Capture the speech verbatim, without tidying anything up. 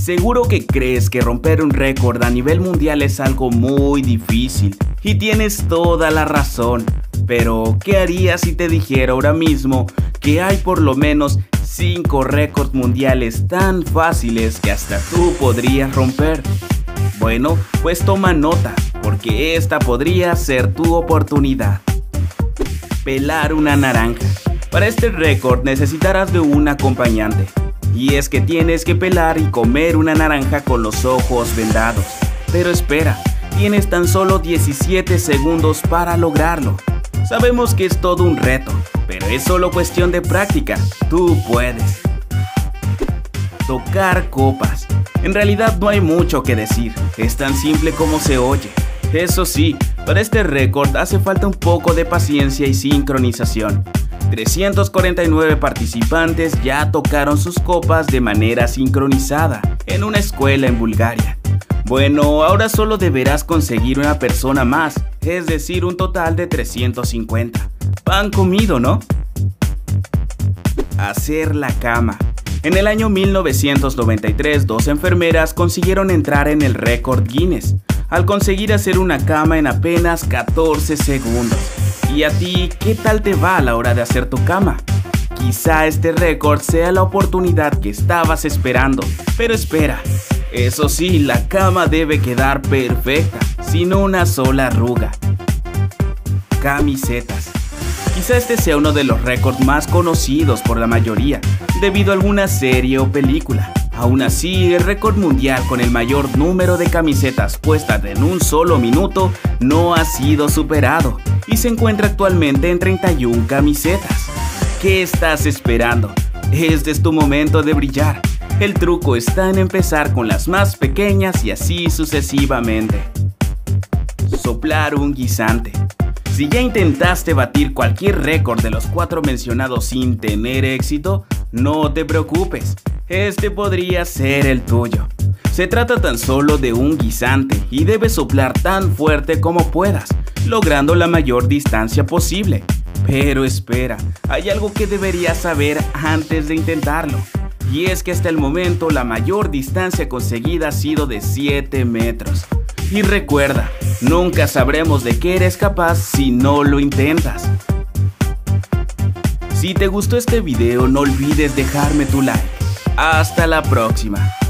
Seguro que crees que romper un récord a nivel mundial es algo muy difícil, y tienes toda la razón. Pero, ¿qué harías si te dijera ahora mismo que hay por lo menos cinco récords mundiales tan fáciles que hasta tú podrías romper? Bueno, pues toma nota, porque esta podría ser tu oportunidad. Pelar una naranja. Para este récord necesitarás de un acompañante. Y es que tienes que pelar y comer una naranja con los ojos vendados. Pero espera, tienes tan solo diecisiete segundos para lograrlo. Sabemos que es todo un reto, pero es solo cuestión de práctica. Tú puedes. Tocar copas. En realidad no hay mucho que decir, es tan simple como se oye. Eso sí, para este récord hace falta un poco de paciencia y sincronización. trescientos cuarenta y nueve participantes ya tocaron sus copas de manera sincronizada en una escuela en Bulgaria. Bueno, ahora solo deberás conseguir una persona más, es decir, un total de trescientos cincuenta. Pan comido, ¿no? Hacer la cama. En el año mil novecientos noventa y tres, dos enfermeras consiguieron entrar en el récord Guinness, al conseguir hacer una cama en apenas catorce segundos. ¿Y a ti qué tal te va a la hora de hacer tu cama? Quizá este récord sea la oportunidad que estabas esperando, pero espera. Eso sí, la cama debe quedar perfecta, sin una sola arruga. Camisetas. Quizá este sea uno de los récords más conocidos por la mayoría, debido a alguna serie o película. Aún así, el récord mundial con el mayor número de camisetas puestas en un solo minuto no ha sido superado, y se encuentra actualmente en treinta y una camisetas. ¿Qué estás esperando? Este es tu momento de brillar. El truco está en empezar con las más pequeñas y así sucesivamente. Soplar un guisante. Si ya intentaste batir cualquier récord de los cuatro mencionados sin tener éxito, no te preocupes, este podría ser el tuyo. Se trata tan solo de un guisante y debes soplar tan fuerte como puedas, logrando la mayor distancia posible. Pero espera, hay algo que deberías saber antes de intentarlo. Y es que hasta el momento la mayor distancia conseguida ha sido de siete metros. Y recuerda, nunca sabremos de qué eres capaz si no lo intentas. Si te gustó este video, no olvides dejarme tu like. Hasta la próxima.